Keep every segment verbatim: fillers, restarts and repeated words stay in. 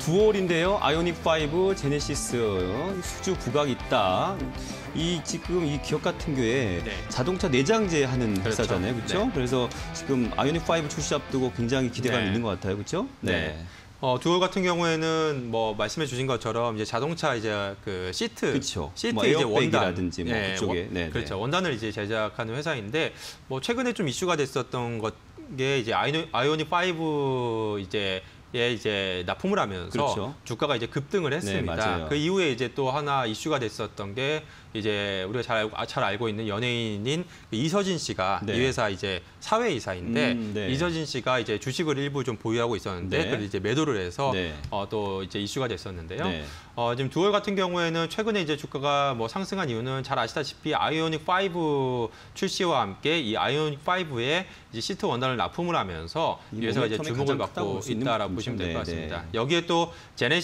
두월인데요. 아이오닉 파이브, 제네시스 수주 부각이 있다. 이 지금 이 기업 같은 경우에 네. 자동차 내장재 하는 그렇죠. 회사잖아요. 그렇죠? 네. 그래서 지금 아이오닉 파이브 출시 앞두고 굉장히 기대감이 네. 있는 것 같아요. 그렇죠? 네. 어, 두월 같은 경우에는 뭐 말씀해 주신 것처럼 이제 자동차 이제 그 시트, 그렇죠. 시트 뭐 이제 원단, 에어백이라든지 뭐 네, 그쪽에, 원, 네, 그렇죠. 네. 원단을 이제 제작하는 회사인데 뭐 최근에 좀 이슈가 됐었던 것 게 이제 아이오, 아이오닉 파이브 이제 예, 이제 납품을 하면서 그렇죠. 주가가 이제 급등을 했습니다. 네, 맞아요. 그 이후에 이제 또 하나 이슈가 됐었던 게 이제 우리가 잘 알고, 잘 알고 있는 연예인인 이서진 씨가 네. 이 회사 이제 사회이사인데 음, 네. 이서진 씨가 이제 주식을 일부 좀 보유하고 있었는데 네. 그걸 이제 매도를 해서 네. 어, 또 이제 이슈가 됐었는데요. 네. 어, 지금 두월 같은 경우에는 최근에 이제 주가가 뭐 상승한 이유는 잘 아시다시피 아이오닉 파이브 출시와 함께 이 아이오닉 파이브에 이제 시트 원단을 납품을 하면서 이 회사가 이제 모멘텀이 주목을 가장 크다고 받고 볼수 있는 있다라고 부분이죠. 보시면 될 것 네, 같습니다. 네. 여기에 또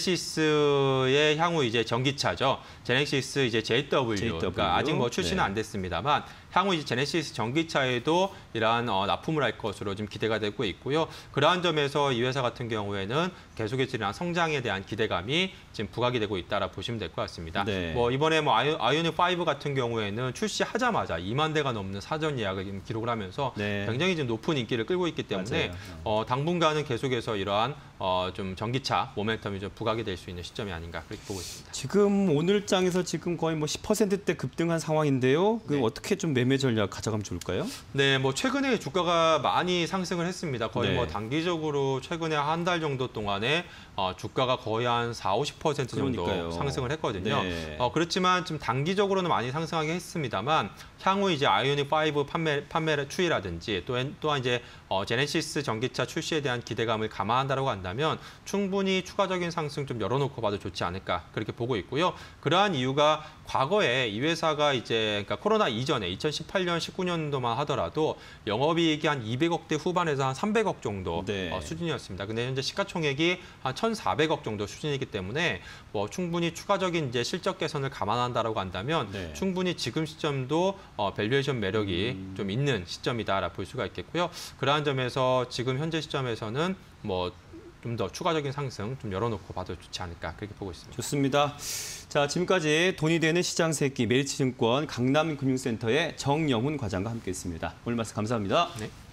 제네시스의 향후 이제 전기차죠. 제네시스 이제 제이더블유. 제이더블유. 그러니까 아직 뭐 출시는 네. 안 됐습니다만 향후 이제 제네시스 전기차에도 이러한 어, 납품을 할 것으로 좀 기대가 되고 있고요. 그러한 점에서 이 회사 같은 경우에는 계속해서 이러한 성장에 대한 기대감이 지금 부각이 되고 있다라 보시면 될 것 같습니다. 네. 뭐 이번에 뭐 아이, 아이오닉 파이브 같은 경우에는 출시하자마자 이만 대가 넘는 사전 예약을 지금 기록을 하면서 네. 굉장히 지금 높은 인기를 끌고 있기 때문에 맞아요. 어, 당분간은 계속해서 이러한 어, 좀 전기차 모멘텀이 좀 부각이 될 수 있는 시점이 아닌가 그렇게 보고 있습니다. 지금 오늘장에서 지금 거의 뭐 십 퍼센트대 급등한 상황인데요. 그 네. 어떻게 좀 매매 전략 가져가면 좋을까요? 네, 뭐 최근에 주가가 많이 상승을 했습니다. 거의 네. 뭐 단기적으로 최근에 한 달 정도 동안에 어, 주가가 거의 한 사, 오십 퍼센트 정도 그러니까요. 상승을 했거든요. 네. 어, 그렇지만 좀 단기적으로는 많이 상승하긴 했습니다만 향후 이제 아이오닉 파이브 판매 판매 추이라든지 또 또한 이제 어, 제네시스 전기차 출시에 대한 기대감을 감안한다라고 한다면 충분히 추가적인 상승 좀 열어놓고 봐도 좋지 않을까 그렇게 보고 있고요. 그러한 이유가 과거에 이 회사가 이제 그러니까 코로나 이전에 이천십팔 년, 십구 년도만 하더라도 영업이익이 한 이백억 대 후반에서 한 삼백억 정도 네. 어, 수준이었습니다. 근데 현재 시가총액이 한 천사백억 정도 수준이기 때문에 뭐 충분히 추가적인 이제 실적 개선을 감안한다라고 한다면 네. 충분히 지금 시점도 어, 밸류에이션 매력이 음. 좀 있는 시점이다라 볼 수가 있겠고요. 그러한 점에서 지금 현재 시점에서는 뭐 좀 더 추가적인 상승 좀 열어놓고 봐도 좋지 않을까 그렇게 보고 있습니다. 좋습니다. 자, 지금까지 돈이 되는 시장 새끼 메리츠증권 강남금융센터의 정영훈 과장과 함께했습니다. 오늘 말씀 감사합니다. 네.